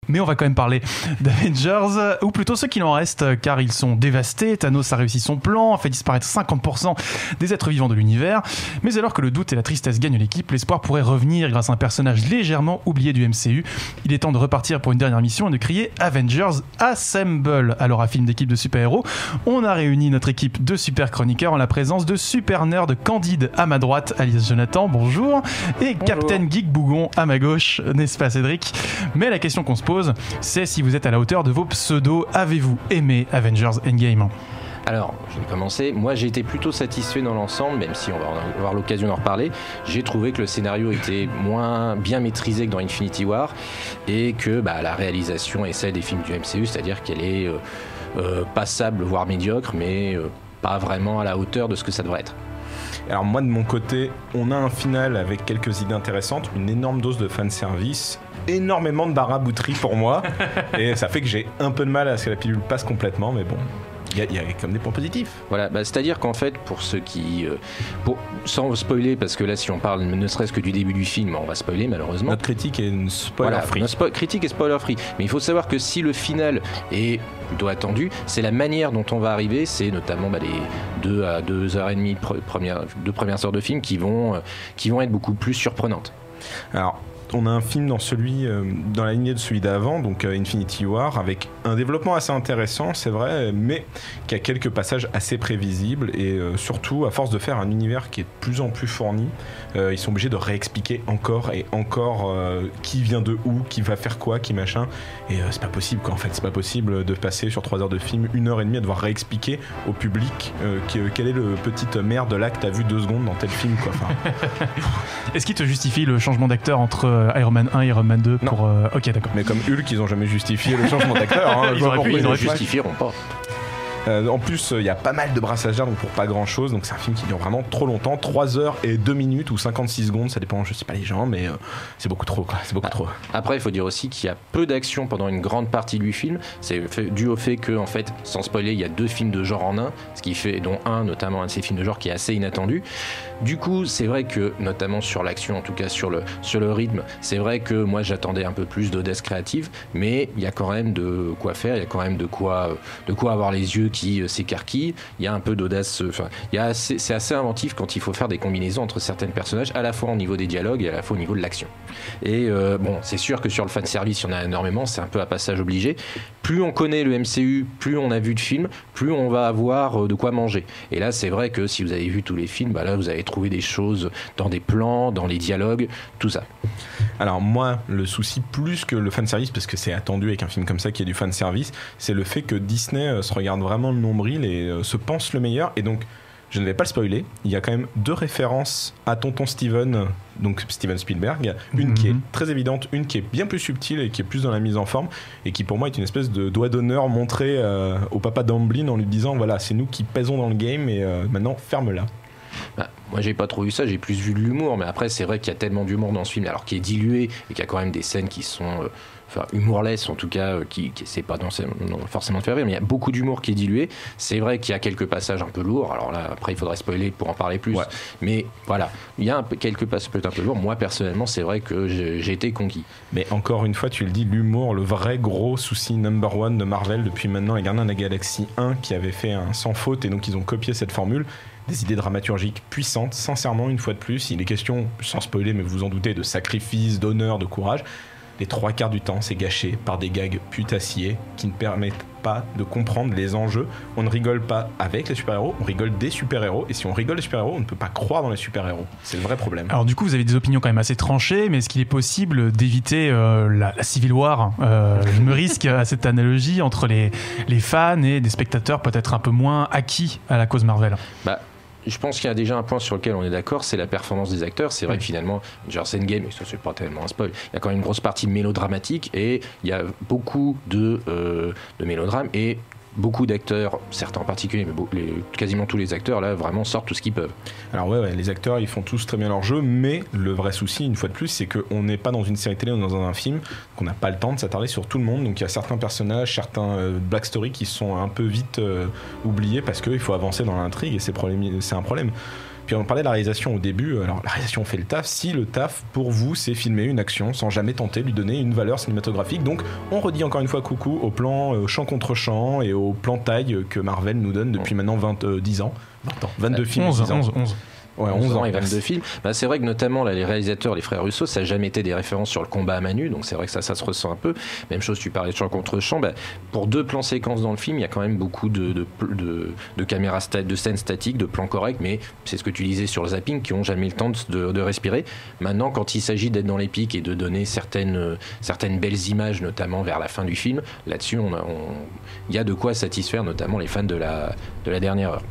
Mais on va quand même parler d'Avengers, ou plutôt ceux qui en restent, car ils sont dévastés. Thanos a réussi son plan, a fait disparaître 50% des êtres vivants de l'univers. Mais alors que le doute et la tristesse gagnent l'équipe, l'espoir pourrait revenir grâce à un personnage légèrement oublié du MCU. Il est temps de repartir pour une dernière mission et de crier Avengers Assemble. Alors à film d'équipe de super-héros, on a réuni notre équipe de super chroniqueurs en la présence de super nerd Candide à ma droite, alias Jonathan, bonjour, et bonjour. Captain Geek Bougon à ma gauche, n'est-ce pas Cédric? Mais la question qu'on se pose, c'est si vous êtes à la hauteur de vos pseudos. Avez-vous aimé Avengers Endgame? Alors, je vais commencer. Moi, j'ai été plutôt satisfait dans l'ensemble, même si on va avoir l'occasion d'en reparler. J'ai trouvé que le scénario était moins bien maîtrisé que dans Infinity War et que la réalisation est celle des films du MCU, c'est-à-dire qu'elle est passable, voire médiocre, mais pas vraiment à la hauteur de ce que ça devrait être. Alors moi, de mon côté, on a un final avec quelques idées intéressantes, une énorme dose de fanservice, énormément de barabouterie pour moi, et ça fait que j'ai un peu de mal à ce que la pilule passe complètement, mais bon... Il y a comme des points positifs. Voilà, c'est-à-dire qu'en fait, pour ceux qui... sans spoiler, parce que là, si on parle ne serait-ce que du début du film, on va spoiler malheureusement. Notre critique est une spoiler-free. Notre critique est spoiler-free. Mais il faut savoir que si le final est plutôt attendu, c'est la manière dont on va arriver, c'est notamment les 2 à 2h30 deux premières heures de film qui vont être beaucoup plus surprenantes. Alors... On a un film dans la lignée de celui d'avant, donc Infinity War, avec un développement assez intéressant, c'est vrai, mais qui a quelques passages assez prévisibles et surtout, à force de faire un univers qui est de plus en plus fourni, ils sont obligés de réexpliquer encore et encore qui vient de où, qui va faire quoi, qui machin, et c'est pas possible quoi, en fait, c'est pas possible de passer sur 3 heures de film, 1h30 à devoir réexpliquer au public quel est le petit merde là que t'as vu 2 secondes dans tel film quoi. Est-ce qu'il te justifie le changement d'acteur entre Iron Man 1 et Iron Man 2 pour... Ok, d'accord. Mais comme Hulk, ils ont jamais justifié le changement d'acteur. Hein, ils ne justifieront pas. En plus, il y a pas mal de brassages d'air, donc pour pas grand chose. Donc c'est un film qui dure vraiment trop longtemps, 3 heures et 2 minutes ou 56 secondes, ça dépend, je sais pas les gens, mais c'est beaucoup trop quoi. C'est beaucoup trop. Après, il faut dire aussi qu'il y a peu d'action pendant une grande partie du film. C'est dû au fait que, en fait, sans spoiler, il y a 2 films de genre en un, ce qui fait, dont notamment un de ces films de genre qui est assez inattendu. Du coup, c'est vrai que, notamment sur l'action, en tout cas sur le rythme, c'est vrai que moi j'attendais un peu plus d'audace créative, mais il y a quand même de quoi faire, il y a quand même de quoi avoir les yeux qui s'écarquillent, il y a un peu d'audace, c'est assez inventif quand il faut faire des combinaisons entre certains personnages, à la fois au niveau des dialogues et à la fois au niveau de l'action. Et c'est sûr que sur le fanservice, il y en a énormément, c'est un peu à passage obligé. Plus on connaît le MCU, plus on a vu de films, plus on va avoir de quoi manger. Et là, c'est vrai que si vous avez vu tous les films, là, vous avez trouvé des choses dans des plans, dans les dialogues, tout ça. Alors moi, le souci plus que le fanservice, parce que c'est attendu avec un film comme ça qui est du fanservice, c'est le fait que Disney se regarde vraiment le nombril et se pense le meilleur. Et donc, je ne vais pas le spoiler, il y a quand même 2 références à Tonton Steven, donc Steven Spielberg, une qui est très évidente, une qui est bien plus subtile et qui est plus dans la mise en forme, et qui pour moi est une espèce de doigt d'honneur montré au papa d'Amblin en lui disant voilà, c'est nous qui pèsons dans le game et maintenant ferme-la. Moi j'ai pas trop vu ça, j'ai plus vu de l'humour, mais après c'est vrai qu'il y a tellement d'humour dans ce film, alors qui est dilué et qu'il y a quand même des scènes qui sont humourless en tout cas, qui c'est pas forcément de faire rire, mais il y a beaucoup d'humour qui est dilué. C'est vrai qu'il y a quelques passages un peu lourds, alors là après il faudrait spoiler pour en parler plus, mais voilà, il y a quelques passages peut-être un peu lourds. Moi personnellement c'est vrai que j'ai été conquis. Mais encore une fois tu le dis, l'humour, le vrai gros souci number one de Marvel depuis maintenant les Gardiens de la Galaxie 1 qui avait fait un sans faute, et donc ils ont copié cette formule. Des idées dramaturgiques puissantes, sincèrement, une fois de plus, il est question, sans spoiler, mais vous vous en doutez, de sacrifice, d'honneur, de courage. Les 3/4 du temps, c'est gâché par des gags putassiers qui ne permettent pas de comprendre les enjeux. On ne rigole pas avec les super-héros, on rigole des super-héros, et si on rigole des super-héros, on ne peut pas croire dans les super-héros. C'est le vrai problème. Alors du coup, vous avez des opinions quand même assez tranchées, mais est-ce qu'il est possible d'éviter la Civil War? Je me risque à cette analogie entre les fans et des spectateurs peut-être un peu moins acquis à la cause Marvel. Je pense qu'il y a déjà un point sur lequel on est d'accord, c'est la performance des acteurs. C'est vrai que finalement, Avengers Endgame, et ça c'est pas tellement un spoil, il y a quand même une grosse partie mélodramatique et il y a beaucoup de mélodrames et beaucoup d'acteurs, certains en particulier, mais quasiment tous les acteurs là vraiment sortent tout ce qu'ils peuvent. Alors ouais, les acteurs ils font tous très bien leur jeu, mais le vrai souci une fois de plus c'est qu'on n'est pas dans une série télé ou dans un film, qu'on n'a pas le temps de s'attarder sur tout le monde, donc il y a certains personnages, certains black stories qui sont un peu vite oubliés parce qu'il faut avancer dans l'intrigue et c'est un problème. Puis on parlait de la réalisation au début. Alors la réalisation fait le taf. Si le taf pour vous c'est filmer une action sans jamais tenter de lui donner une valeur cinématographique, donc on redit encore une fois coucou au plan champ contre champ et au plan taille que Marvel nous donne depuis maintenant 10 ans. 22 films. 11 Ouais, 11 ans et 22 films. C'est vrai que notamment là, les réalisateurs, les frères Russo, ça n'a jamais été des références sur le combat à main nue, donc c'est vrai que ça se ressent un peu. Même chose, tu parlais de champ contre champ. Pour 2 plans séquences dans le film, il y a quand même beaucoup de caméras, de scènes statiques, de plans corrects, mais c'est ce que tu disais sur le zapping, qui n'ont jamais le temps de respirer. Maintenant, quand il s'agit d'être dans les pics et de donner certaines belles images, notamment vers la fin du film, là-dessus, il y a de quoi satisfaire notamment les fans de la dernière heure.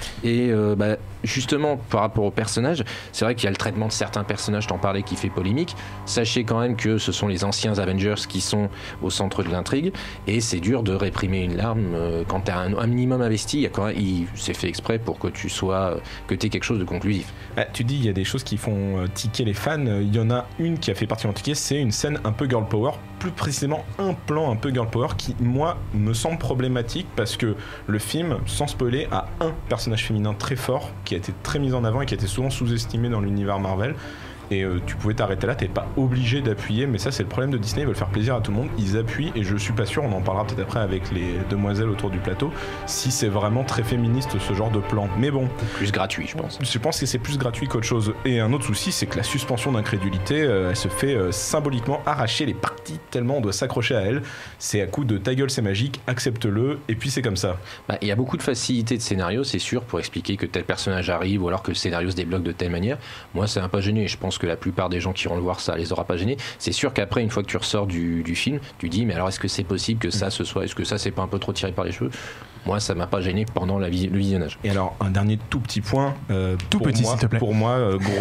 Et justement, par rapport aux personnages, c'est vrai qu'il y a le traitement de certains personnages, t'en parlais, qui fait polémique. Sachez quand même que ce sont les anciens Avengers qui sont au centre de l'intrigue, et c'est dur de réprimer une larme quand t'as un minimum investi. C'est fait exprès pour que t'aies quelque chose de conclusif. Tu dis il y a des choses qui font tiquer les fans. Il y en a une qui a fait particulièrement tiquer, c'est une scène un peu girl power, plus précisément un plan un peu girl power qui, moi, me semble problématique parce que le film, sans spoiler, a un personnage féminin très fort qui a été très mis en avant et qui a été souvent sous-estimé dans l'univers Marvel. Et tu pouvais t'arrêter là, t'es pas obligé d'appuyer, mais ça c'est le problème de Disney, ils veulent faire plaisir à tout le monde, ils appuient, et je suis pas sûr, on en parlera peut-être après avec les demoiselles autour du plateau, si c'est vraiment très féministe ce genre de plan. Mais bon, plus gratuit, je pense. Je pense que c'est plus gratuit qu'autre chose. Et un autre souci, c'est que la suspension d'incrédulité, elle se fait symboliquement arracher les parties tellement on doit s'accrocher à elle. C'est à coup de ta gueule c'est magique, accepte-le, et puis c'est comme ça. Il y a beaucoup de facilité de scénario, c'est sûr, pour expliquer que tel personnage arrive ou alors que le scénario se débloque de telle manière. Moi ça m'a pas gêné, je pense que la plupart des gens qui iront le voir, ça les aura pas gênés. C'est sûr qu'après, une fois que tu ressors du film, tu dis mais alors est-ce que c'est possible que ça ce soit, est-ce que ça c'est pas un peu trop tiré par les cheveux? Moi ça m'a pas gêné pendant le visionnage. Et alors un dernier tout petit point, s'il te plaît. Pour moi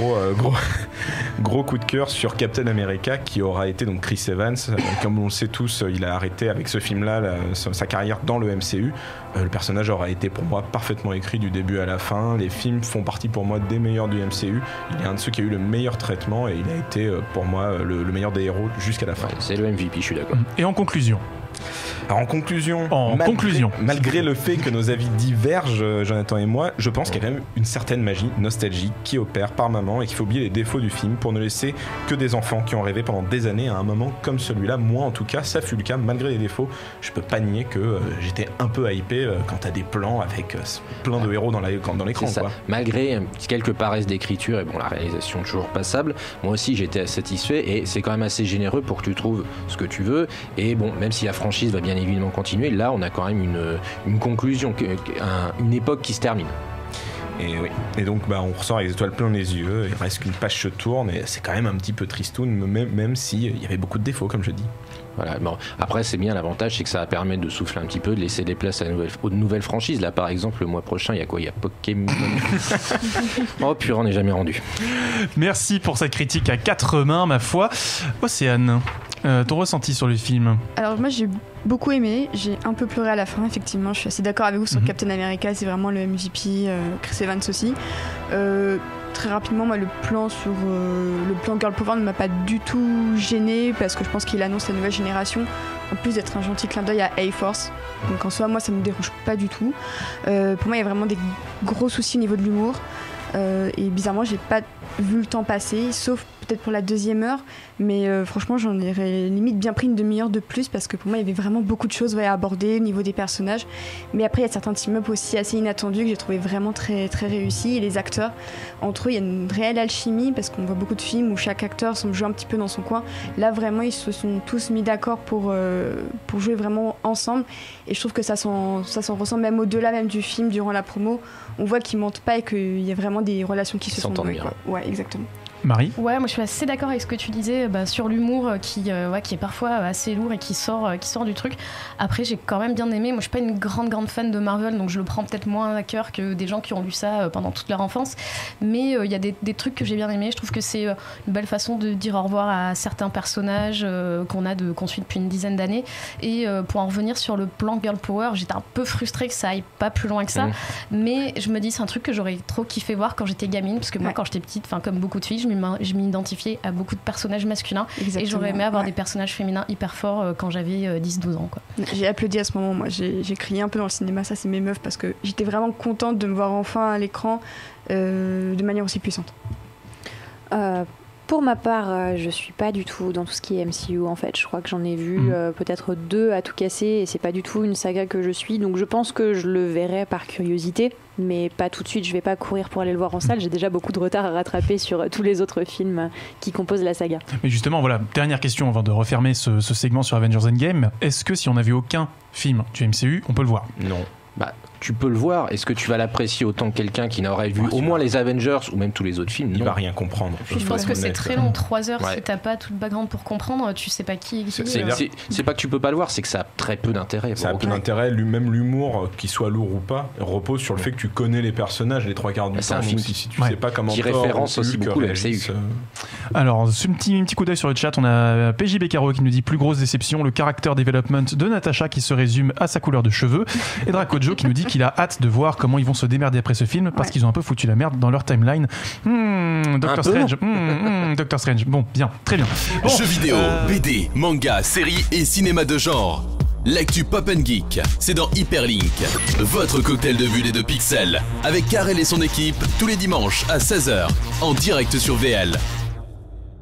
gros coup de cœur sur Captain America, qui aura été donc Chris Evans, comme on le sait tous, il a arrêté avec ce film là sa carrière dans le MCU. Le personnage aura été pour moi parfaitement écrit du début à la fin. Les films font partie pour moi des meilleurs du MCU. Il est un de ceux qui a eu le meilleur traitement et il a été pour moi le meilleur des héros jusqu'à la fin. Ouais, c'est le MVP, je suis d'accord. Et en conclusion, Alors en conclusion, malgré le fait que nos avis divergent, Jonathan et moi, je pense qu'il y a quand même une certaine magie nostalgique qui opère par moment et qu'il faut oublier les défauts du film pour ne laisser que des enfants qui ont rêvé pendant des années à un moment comme celui-là. Moi en tout cas, ça fut le cas malgré les défauts. Je peux pas nier que j'étais un peu hypé quand t'as des plans avec plein de héros dans l'écran. Quoi. Malgré quelques paresses d'écriture et la réalisation toujours passable, moi aussi j'étais satisfait et c'est quand même assez généreux pour que tu trouves ce que tu veux. Et même si la franchise va bien évidemment continuer, là on a quand même une conclusion, une époque qui se termine. Et oui. Et donc on ressort avec les étoiles plein les yeux, il reste qu'une page se tourne et c'est quand même un petit peu tristoun, même s'il y avait beaucoup de défauts comme je dis. Voilà. Après c'est bien, l'avantage c'est que ça va permettre de souffler un petit peu, de laisser des places aux nouvelles franchises. Là par exemple le mois prochain il y a quoi? Il y a Pokémon. Oh purée, on n'est jamais rendu. Merci pour cette critique à 4 mains ma foi. Océane, ton ressenti sur le film? Alors moi j'ai beaucoup aimé, j'ai un peu pleuré à la fin, effectivement, je suis assez d'accord avec vous sur Captain America, c'est vraiment le MVP, Chris Evans aussi. Très rapidement, moi, le plan Girl Power ne m'a pas du tout gêné parce que je pense qu'il annonce la nouvelle génération, en plus d'être un gentil clin d'œil à A-Force. Donc en soi, moi, ça me dérange pas du tout. Pour moi, il y a vraiment des gros soucis au niveau de l'humour. Et bizarrement, j'ai pas vu le temps passer, sauf peut-être pour la deuxième heure, mais franchement j'en ai limite bien pris une demi-heure de plus parce que pour moi il y avait vraiment beaucoup de choses à aborder au niveau des personnages. Mais après il y a certains team-up aussi assez inattendus que j'ai trouvé vraiment très, très réussis, et les acteurs entre eux il y a une réelle alchimie parce qu'on voit beaucoup de films où chaque acteur semble jouer un petit peu dans son coin. Là vraiment ils se sont tous mis d'accord pour jouer vraiment ensemble, et je trouve que ça s'en ressent même au-delà même du film. Durant la promo on voit qu'ils mentent pas et qu'il y a vraiment des relations qui se sont nouées. Ouais, exactement. Marie? Ouais, moi je suis assez d'accord avec ce que tu disais sur l'humour qui est parfois assez lourd et qui sort du truc. Après j'ai quand même bien aimé, moi je suis pas une grande fan de Marvel, donc je le prends peut-être moins à cœur que des gens qui ont lu ça pendant toute leur enfance, mais il y a des trucs que j'ai bien aimé. Je trouve que c'est une belle façon de dire au revoir à certains personnages qu'on suit depuis une dizaine d'années. Et pour en revenir sur le plan Girl Power, j'étais un peu frustrée que ça aille pas plus loin que ça, mais je me dis c'est un truc que j'aurais trop kiffé voir quand j'étais gamine, parce que moi quand j'étais petite, comme beaucoup de filles, je je m'identifiais à beaucoup de personnages masculins. Exactement. Et j'aurais aimé avoir des personnages féminins hyper forts quand j'avais 10-12 ans, quoi. J'ai applaudi à ce moment, moi. J'ai crié un peu dans le cinéma, ça c'est mes meufs, parce que j'étais vraiment contente de me voir enfin à l'écran de manière aussi puissante. Pour ma part, je suis pas du tout dans tout ce qui est MCU en fait. Je crois que j'en ai vu peut-être 2 à tout casser et c'est pas du tout une saga que je suis. Donc je pense que je le verrai par curiosité, mais pas tout de suite. Je vais pas courir pour aller le voir en salle. J'ai déjà beaucoup de retard à rattraper sur tous les autres films qui composent la saga. Mais justement, voilà, dernière question avant de refermer ce segment sur Avengers Endgame. Est-ce que si on n'a vu aucun film du MCU, on peut le voir ? Non. Bah, tu peux le voir. Est-ce que tu vas l'apprécier autant que quelqu'un qui n'aurait vu au moins les Avengers ou même tous les autres films ? Il va rien comprendre. Je pense que c'est très long, 3 heures. Ouais. Si t'as pas tout le background pour comprendre, tu sais pas qui est qui. C'est pas que tu peux pas le voir, c'est que ça a très peu d'intérêt. Ça a peu d'intérêt, même l'humour, qu'il soit lourd ou pas, repose sur le fait que tu connais les personnages les 3 quarts du temps. C'est un film si tu sais pas comment qui référence aussi beaucoup le MCU. Alors, un petit coup d'œil sur le chat, on a PJ Beccaro qui nous dit plus grosse déception, le character development de Natasha qui se résume à sa couleur de cheveux, et Dracojo qui nous dit qu'il a hâte de voir comment ils vont se démerder après ce film parce qu'ils ont un peu foutu la merde dans leur timeline. Doctor Strange. Doctor Strange. Bon, bien, très bien. Bon, jeux vidéo, BD, manga, séries et cinéma de genre. L'actu Pop & Geek, c'est dans Hyperlink, votre cocktail de bulles et de pixels, avec Karel et son équipe tous les dimanches à 16h, en direct sur VL.